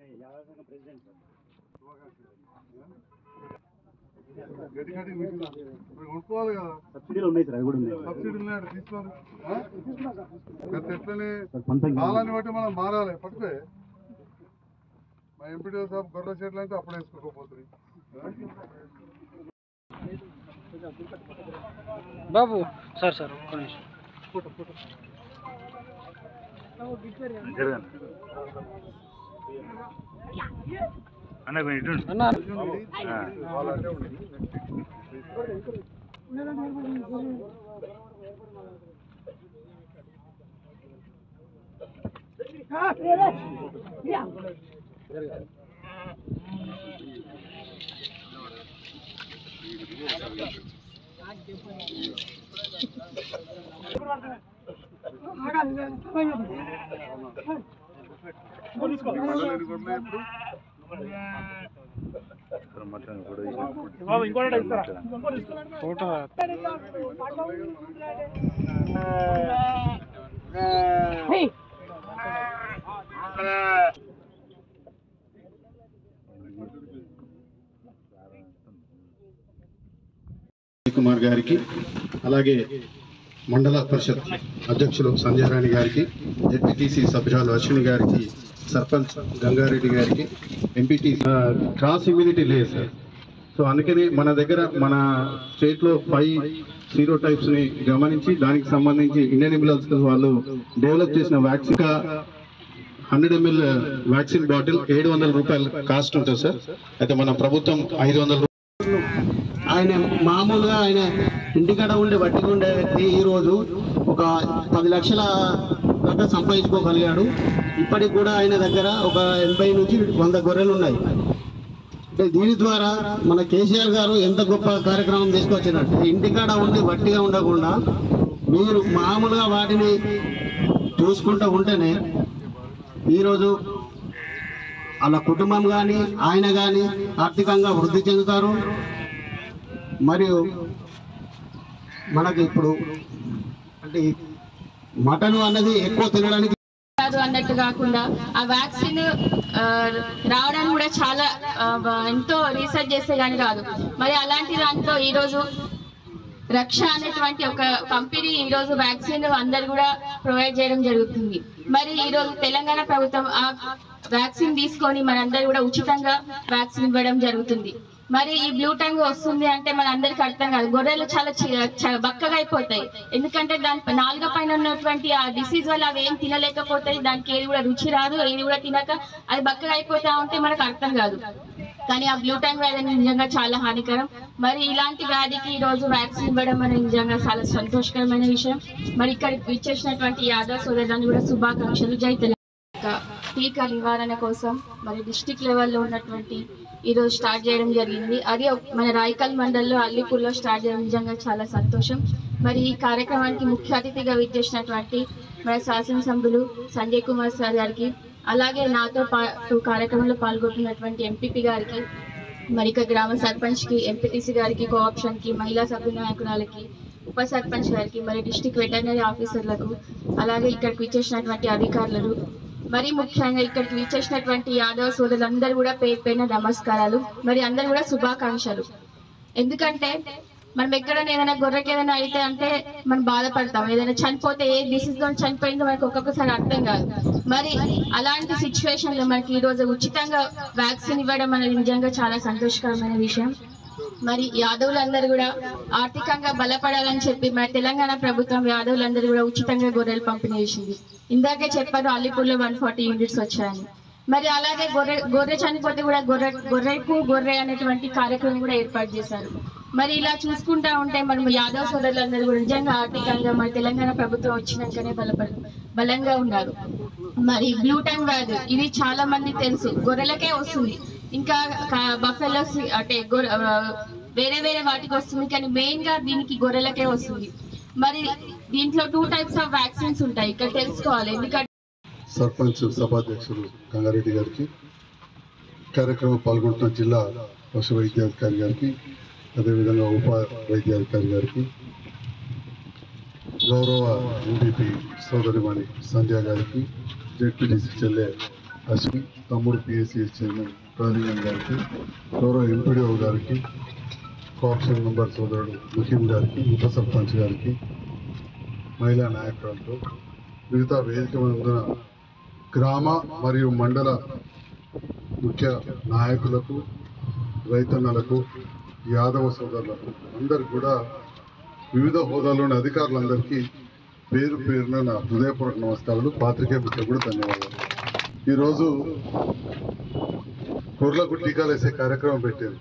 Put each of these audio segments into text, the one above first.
కొనుక్కోవాలి కదా, సబ్సిడీలు ఉన్నాయి సార్, అవి కూడా ఉన్నాయి. సబ్సిడీలు ఉన్నాయి తీసుకోవాలి. ఎట్లనే కాలాన్ని బట్టి మనం మారాలి. పట్టుకే మా ఎంపీడీ సాబ్ గొర్రె చెట్లు అంటే అప్పుడు వేసుకోకపోతుంది బాబు. సార్ సార్ ఒక్క నిమిషం ఫోటో ఫోటో అన్న అన్న ఫోటో కుమార్ గారికి, అలాగే మండల పరిషత్ అధ్యక్షులు సంజయ్ రాణి గారికి, జెడ్పీటీసీ సభ్యురాలు అశ్విని గారికి, సర్పంచ్ గంగారెడ్డి గారికి, ఎంపీటీ క్రాస్ ఇమ్యూనిటీ లేదు సార్. సో అందుకని మన దగ్గర మన స్టేట్లో 5 సీరోటైప్స్ని గమనించి దానికి సంబంధించి ఇండియన్ అంబులెన్స్ వాళ్ళు డెవలప్ చేసిన వ్యాక్సిన్ 100 ml వ్యాక్సిన్ బాటిల్ 700 రూపాయలు కాస్ట్ ఉంటుంది సార్. అయితే మన ప్రభుత్వం 500 రూపాయలు. ఆయన మామూలుగా ఆయన ఇంటికాడ ఉండే బట్టిగా ఉండే వ్యక్తి ఈరోజు ఒక 10 లక్షల దాకా సంపాదించుకోగలిగాడు. ఇప్పటికి కూడా ఆయన దగ్గర ఒక 80 నుంచి 100 గొర్రెలు ఉన్నాయి. అంటే దీని ద్వారా మన కేసీఆర్ గారు ఎంత గొప్ప కార్యక్రమం తీసుకొచ్చినట్టు ఇంటికాడ ఉండి వట్టిగా ఉండకుండా మీరు మామూలుగా వాటిని చూసుకుంటూ ఉంటేనే ఈరోజు వాళ్ళ కుటుంబం కానీ ఆయన కానీ ఆర్థికంగా వృద్ధి చెందుతారు. మరియు మనకి ఇప్పుడు అంటే మటన్ అన్నది ఎక్కువ తినడానికి అన్నట్టు కాకుండా ఆ వ్యాక్సిన్ రావడానికి కూడా చాలా ఎంతో రీసెర్చ్ చేస్తే కానీ రాదు. మరి అలాంటి దాంట్లో ఈరోజు రక్ష అనేటువంటి ఒక కంపెనీ ఈరోజు వ్యాక్సిన్ అందరు కూడా ప్రొవైడ్ చేయడం జరుగుతుంది. మరి ఈరోజు తెలంగాణ ప్రభుత్వం ఆ వ్యాక్సిన్ తీసుకొని మనందరూ కూడా ఉచితంగా వ్యాక్సిన్ ఇవ్వడం జరుగుతుంది. మరి ఈ బ్లూ టంగ్ వస్తుంది అంటే మన అందరికి అర్థం కాదు. గొర్రెలు చాలా బక్కగా అయిపోతాయి. ఎందుకంటే దాని నాలుక పైన ఉన్నటువంటి ఆ డిసీజ్ వల్ల అవి ఏం తినలేకపోతాయి. దానికి ఏది కూడా రుచి రాదు, ఏది కూడా తినక అది బక్కగా అయిపోతా ఉంటే మనకు అర్థం కాదు. కానీ ఆ బ్లూ టంగ్ వ్యాధి నిజంగా చాలా హానికరం. మరి ఇలాంటి వ్యాధికి ఈ రోజు వ్యాక్సిన్ ఇవ్వడం అనేది నిజంగా చాలా సంతోషకరమైన విషయం. మరి ఇక్కడ ఇచ్చేసినటువంటి యాదవ్ సోదరులను కూడా శుభాకాంక్షలు. జై తెలంగాణ. టీకా నివారణ కోసం మరి డిస్ట్రిక్ట్ లెవెల్లో ఉన్నటువంటి ఈరోజు స్టార్ట్ చేయడం జరిగింది. అది మన రాయకల్ మండల్లో అల్లిపూర్లో స్టార్ట్ చేయడం నిజంగా చాలా సంతోషం. మరి ఈ కార్యక్రమానికి ముఖ్య అతిథిగా విచ్చేసినటువంటి మన శాసనసభ్యులు సంజయ్ కుమార్ సార్ గారికి, అలాగే నాతో పాటు కార్యక్రమంలో పాల్గొంటున్నటువంటి ఎంపీపీ గారికి, మరి ఇక గ్రామ సర్పంచ్కి, ఎంపీటీసీ గారికి, కోఆప్షన్కి, మహిళా సభ్య నాయకురాలకి, ఉప సర్పంచ్ గారికి, మరి డిస్ట్రిక్ట్ వెటర్నరీ ఆఫీసర్లకు, అలాగే ఇక్కడికి విచ్చేసినటువంటి అధికారులు, మరి ముఖ్యంగా ఇక్కడికి విచ్చేసినటువంటి యాదవ్ సోదరులందరూ కూడా పేరుపైన నమస్కారాలు. మరి అందరూ కూడా శుభాకాంక్షలు. ఎందుకంటే మనం ఎక్కడైనా ఏదైనా గొర్రెకి ఏదైనా అయితే అంటే మనం బాధపడతాం. ఏదైనా చనిపోతే ఏ డిసీజ్తో చనిపోయిందో మనకు ఒక్కొక్కసారి అర్థం కాదు. మరి అలాంటి సిచ్యువేషన్లో మనకి ఈరోజు ఉచితంగా వ్యాక్సిన్ ఇవ్వడం అనేది నిజంగా చాలా సంతోషకరమైన విషయం. మరి యాదవులందరూ కూడా ఆర్థికంగా బలపడాలని చెప్పి మన తెలంగాణ ప్రభుత్వం యాదవులందరూ కూడా ఉచితంగా గొర్రెలు పంపిణీ చేసింది. ఇందాకే చెప్పారు అల్లిపూర్లో 140 యూనిట్స్ వచ్చాయని. మరి అలాగే గొర్రె చనిపోతే కూడా గొర్రెకు గొర్రె అనేటువంటి కార్యక్రమం కూడా ఏర్పాటు చేశారు. మరి ఇలా చూసుకుంటా ఉంటే మనం యాదవ్ సోదరులందరూ కూడా నిజంగా ఆర్థికంగా మన తెలంగాణ ప్రభుత్వం వచ్చినాకనే బలంగా ఉన్నారు. మరి బ్లూ టంగ్ వ్యాధి ఇది చాలా మంది తెలుసు, గొర్రెలకే వస్తుంది. ఇంకా బఫెలోస్ అంటే వేరే వేరే వాటికి వస్తుంది, కానీ మెయిన్ గా దీనికి గొర్రెలకే వస్తుంది. మరి దీంట్లో 2 types ఆఫ్ వ్యాక్సిన్స్ ఉంటాయి, ఇక్కడ తెలుసుకోవాలి. ఎందుకంటే సర్పంచ్ సభాధ్యక్షులు గంగారెడ్డి గారికి, కార్యక్రమం పాల్గొంటున్న జిల్లా పశు వైద్యాధికారి గారికి, అదేవిధంగా ఉప వైద్యాధికారి గారికి, గౌరవ ఎంపీపీ సోదరిమణి సంధ్య గారికి, జెడ్పీటీసీ చెల్లె అశ్విన్ తమ్ముడు పిఎస్సి చైర్మన్ రాజీవన్ గారికి, గౌరవ ఎంపీడీఓ గారికి, కోఆప్షన్ మెంబర్ సోదరుడు ముఖీం గారికి, ఉప సర్పంచ్ గారికి, మహిళా నాయకులతో మిగతా వేదిక ముందున గ్రామ మరియు మండల ముఖ్య నాయకులకు, రైతన్నలకు, యాదవ సోదరులకు అందరికి కూడా వివిధ హోదాల్లోని అధికారులందరికీ పేరు పేరున నా హృదయపూర్వక నమస్కారాలు. పాత్రికేయ మిత్రులకు కూడా ధన్యవాదాలు. ఈరోజు గొర్రెలకు టీకాలు వేసే కార్యక్రమం పెట్టారు.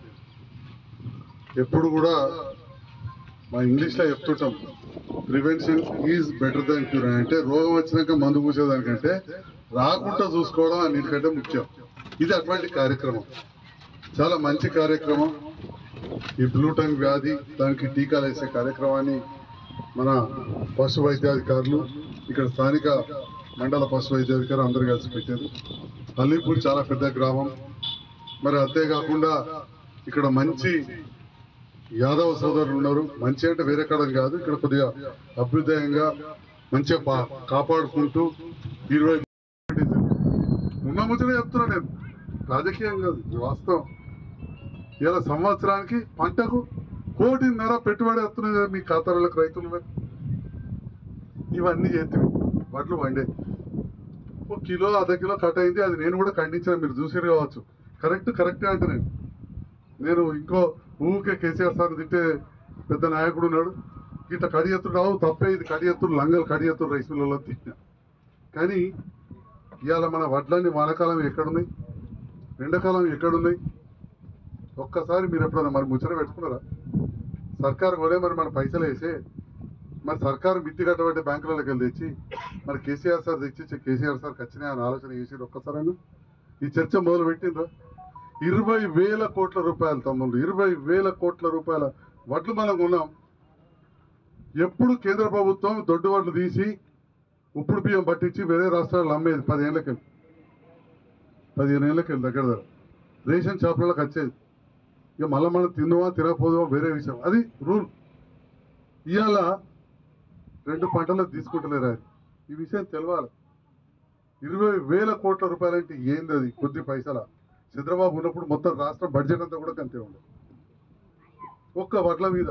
ఎప్పుడు కూడా మా ఇంగ్లీష్లో చెప్తుంటాం, prevention is better than cure అంటే రోగం వచ్చినాక మందు పూసేదానికంటే రాకుండా చూసుకోవడం అన్నిటికంటే ముఖ్యం. ఇది అటువంటి కార్యక్రమం, చాలా మంచి కార్యక్రమం. ఈ బ్లూ టంగ్ వ్యాధి దానికి టీకాలు వేసే కార్యక్రమాన్ని మన పశు వైద్యాధికారులు, ఇక్కడ స్థానిక మండల పశు వైద్యాధికారులు అందరూ కలిసి పెట్టారు. అల్లీపూర్ చాలా పెద్ద గ్రామం. మరి అంతేకాకుండా ఇక్కడ మంచి యాదవ సోదరులు ఉన్నారు. మంచి అంటే వేరే కాడం కాదు, ఇక్కడ కొద్దిగా అభ్యుదయంగా మంచిగా కాపాడుకుంటూ 20 ఉన్న ముచ్చట చెప్తున్నా నేను, రాజకీయం కాదు, ఇది వాస్తవం. ఇలా సంవత్సరానికి పంటకు 1.5 కోటి పెట్టుబడి వస్తున్నాయి కదా మీ ఖాతాలకు, రైతుల మీద. ఇవన్నీ చేతివి వడ్లు వండే 1 కిలో అర్ధ కిలో కట్ అయింది, అది నేను కూడా ఖండించాను, మీరు చూసారు కావచ్చు. కరెక్టే అంటే నేను ఇంకో ఊరికే కేసీఆర్ సార్ తింటే పెద్ద నాయకుడు ఉన్నాడు, ఇట్లా కడియత్తుడు రావు తప్పే, ఇది కడియత్తుడు లంగలు కడియత్తుడు రైస్ మిల్లలో తిట్టినా. కానీ ఇవాళ మన వడ్లన్నీ వానకాలం ఎక్కడున్నాయి, ఎండాకాలం ఎక్కడున్నాయి? ఒక్కసారి మీరు ఎప్పుడన్నా మరి ముచ్చట పెట్టుకున్నారా? సర్కారు కొనే మరి మన పైసలు వేసే, మరి సర్కారు మిత్తి కట్టబట్టే బ్యాంకులకి వెళ్ళి తెచ్చి మరి కేసీఆర్ సార్ తెచ్చి కేసీఆర్ సార్ ఖచ్చితంగా అని ఆలోచన చేసి ఒక్కసారైనా ఈ చర్చ మొదలు పెట్టిండ్రా? 20,000 కోట్ల రూపాయలు తమ్ముళ్ళు, 20,000 కోట్ల రూపాయల వడ్లు మనం కొన్నాం. ఎప్పుడు కేంద్ర ప్రభుత్వం దొడ్డు వడ్లు తీసి ఉప్పుడు బియ్యం పట్టించి వేరే రాష్ట్రాలు అమ్మేది 15 ఏళ్ళకెళ్ళి దగ్గర రేషన్ షాపులకు వచ్చేది. ఇక మళ్ళీ మనం తిన్నామా తినకపోదామా వేరే విషయం, అది రూల్. ఇవాళ 2 పంటలకు తీసుకుంటలేరు. అది ఈ విషయం తెలవాలి. 20,000 కోట్ల రూపాయలు అంటే ఏంది? అది కొద్ది పైసల. చంద్రబాబు ఉన్నప్పుడు మొత్తం రాష్ట్ర బడ్జెట్ అంతా కూడా కంతే ఉండదు ఒక్క వడ్ల మీద.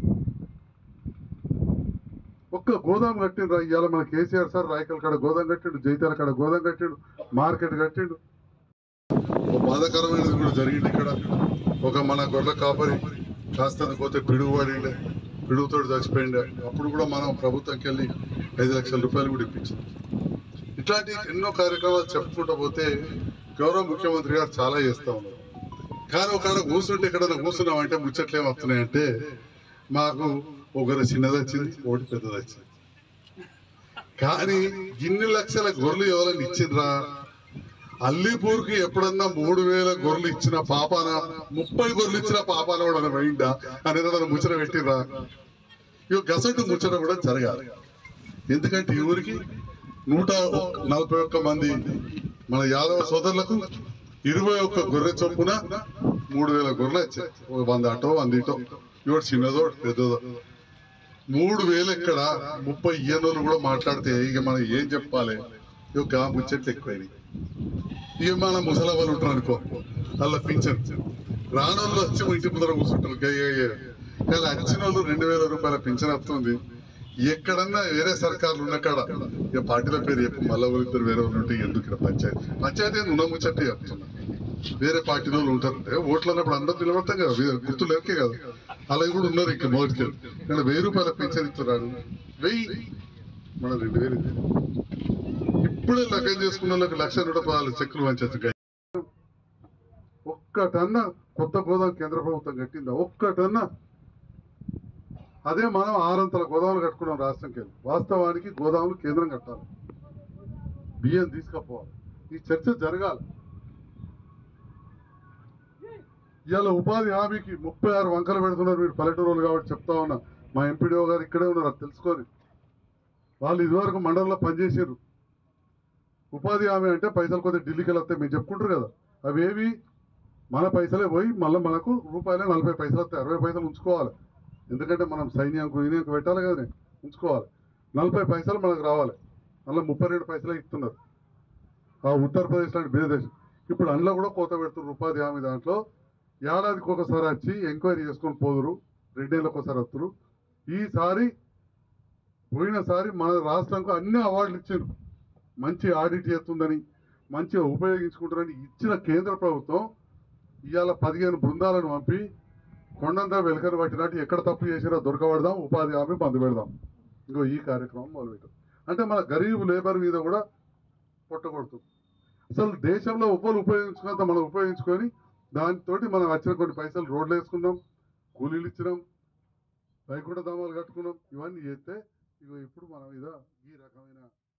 ఒక్క గోదాం కట్టిండ్రు. ఇవాళ మన కేసీఆర్ సార్ రాయకల్ కాడ గోదాం కట్టిండు, జైతాల కాడ గోదాం కట్టిండు, మార్కెట్ కట్టిండు. బాధాకరమైనది కూడా జరిగింది ఇక్కడ. ఒక మన గొర్రెల కాపరి కాస్త పోతే పిడుగు పడిండే, పిడుగుతో చచ్చిపోయిండే. అప్పుడు కూడా మనం ప్రభుత్వంకి వెళ్ళి 5 లక్షల రూపాయలు కూడా ఇప్పించాం. ఇట్లాంటి ఎన్నో కార్యక్రమాలు చెప్పుకుంటూ పోతే గౌరవ ముఖ్యమంత్రి గారు చాలా చేస్తూ ఉన్నారు. కానీ ఒక కూర్చుంటే ఎక్కడైనా కూర్చున్నామంటే ముచ్చట్లు ఏమవుతున్నాయంటే, మాకు ఒకరు చిన్నది వచ్చింది, ఒకటి పెద్దది వచ్చింది. కానీ ఇన్ని లక్షల గొర్రెలు ఎవరైనా ఇచ్చిండ్రా? అల్లీపూర్కి ఎప్పుడన్నా 3,000 గొర్రెలు ఇచ్చిన పాపాన, 30 గొర్రెలు ఇచ్చిన పాపాన కూడా పోయిందా అనేది ముచ్చట పెట్టిండ్రా? ఇక గసటు ముచ్చట కూడా జరగాలి. ఎందుకంటే ఈ ఊరికి 141 మంది మన యాదవ సోదరులకు 21 గొర్రె చొప్పున 3,000 గొర్రెలు వచ్చాయి. 100 అటో 100 ఇటో, ఇవాడు చిన్నదో పెద్దదో. 3,000 ఎక్కడ 30 ఇయ్యనోళ్ళు కూడా మాట్లాడితే ఇక మనం ఏం చెప్పాలి? ఇక ముచ్చట్లు ఎక్కువైనాయి. ఇక మన ముసలి వాళ్ళు ఉంటారు అనుకో, అలా పింఛన్ రానోళ్ళు వచ్చి ఇంటి ముందర కూర్చుంటారు. కానీ వచ్చిన వాళ్ళు 2,000 రూపాయల పింఛన్ వస్తుంది. ఎక్కడన్నా వేరే సర్కార్లు ఉన్న కాడ ఇక పార్టీల పేరు చెప్పు, మళ్ళీ వాళ్ళిద్దరు వేరే వాళ్ళు ఉంటే ఎందుకు ఇక్కడ పంచాయతీ ఉన్న ముచ్చట్టే చెప్తున్నా. వేరే పార్టీ వాళ్ళు ఉంటారంటే ఓట్లు అన్నప్పుడు అందరూ నిలబడతాం కదా, గుర్తు లేకే కదా, అలా కూడా ఉన్నారు. ఇంకా మొదటికి కానీ 1,000 రూపాయల పింఛన్ ఇస్తున్నాడు. 1000 మన 2,000 ఇప్పుడే లగ్గం చేసుకున్న వాళ్ళకి 1,00,000 రూపాయల చెక్కులు పంచచ్చు. ఒక్కటన్నా కొత్త గోదాం కేంద్ర ప్రభుత్వం కట్టిందా? ఒక్కటన్నా? అదే మనం 600 గోదాములు కట్టుకున్నాం రాష్ట్రంకి వెళ్ళి. వాస్తవానికి గోదాములు కేంద్రం కట్టాలి, బియ్యం తీసుకపోవాలి. ఈ చర్చ జరగాలి. ఇవాళ ఉపాధి హామీకి 36 వంకలు పెడుతున్నారు. మీరు పల్లెటూరులు కాబట్టి చెప్తా ఉన్నా, మా ఎంపీడీఓ గారు ఇక్కడే ఉన్నారు, అది తెలుసుకొని. వాళ్ళు ఇదివరకు మండలంలో పనిచేసారు. ఉపాధి హామీ అంటే పైసలు కొద్దిగా ఢిల్లీకి వెళ్ళొస్తాయి మీరు చెప్పుకుంటారు కదా, అవేవి మన పైసలే పోయి మళ్ళీ మనకు రూపాయలే 40 పైసలు వస్తాయి. 60 పైసలు ఉంచుకోవాలి, ఎందుకంటే మనం సైన్యంకు యూనియన్కు పెట్టాలి కదా, ఉంచుకోవాలి. 40 పైసలు మనకు రావాలి. మళ్ళీ 32 పైసలే ఇస్తున్నారు. ఆ ఉత్తరప్రదేశ్ లాంటి వేరే దేశం ఇప్పుడు అందులో కూడా కోత పెడుతున్నారు ఉపాధి హామీ దాంట్లో ఏడాదికి ఒకసారి వచ్చి ఎంక్వైరీ చేసుకొని పోదురు 2 ఏళ్ళకి ఒకసారి వస్తారు. ఈసారి పోయినసారి మన రాష్ట్రానికి అన్ని అవార్డులు ఇచ్చారు, మంచి ఆడిట్ చేస్తుందని మంచిగా ఉపయోగించుకుంటారని ఇచ్చిన కేంద్ర ప్రభుత్వం ఇవాళ 15 బృందాలను పంపి కొండంతా వెలకలు పట్టినట్టు ఎక్కడ తప్పు చేసినా దొరకబడదాం, ఉపాధి హామీ బంద్ పెడదాం. ఇంకో ఈ కార్యక్రమం మొదలుపెట్టాం. అంటే మన గరీబ్ లేబర్ మీద కూడా పొట్టగొడుతుంది. అసలు దేశంలో ఉపయోగించుకున్నంత మనం ఉపయోగించుకొని దానితో మనం వచ్చిన కొన్ని పైసలు రోడ్లు వేసుకున్నాం, కూలీలు ఇచ్చినాం, వైకుంఠ ధామాలు కట్టుకున్నాం. ఇవన్నీ చేస్తే ఇగో ఇప్పుడు మన మీద ఈ రకమైన